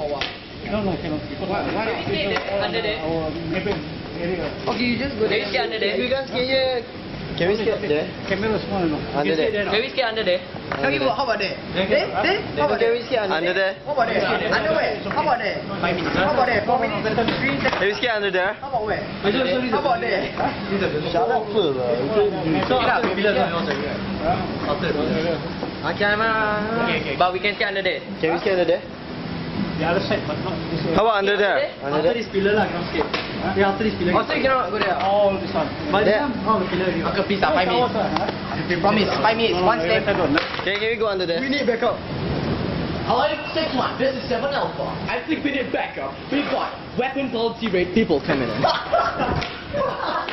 what? No, cannot. Why Under there. Area. Okay, you just go there. Can we stay under there? You guys stay here. Can we stay there? Camera small enough. Under there. Can we stay under there? Under there. How about there? There? How about Can there? we stay under there? How about there? Underwear? How about there? 5 minutes. How about there? 4 minutes? 3 seconds. Can we stay under there? How about where? How about there? Shut up, Okay. But we can stay under there. Can we stay under there? The other side, but not this way. How about under there? After Under there? this pillar lah, cannot skip. Yeah, after this pillar. Also, you cannot go there. All this one. But this There. one, all the pillar here. Uncle, please, 5 minutes. Okay, promise. 5 minutes. One step. Can we go under there? We need backup. Allied 6-1, this is 7 Alpha. I think we need backup. We've got weapon policy rate people coming in.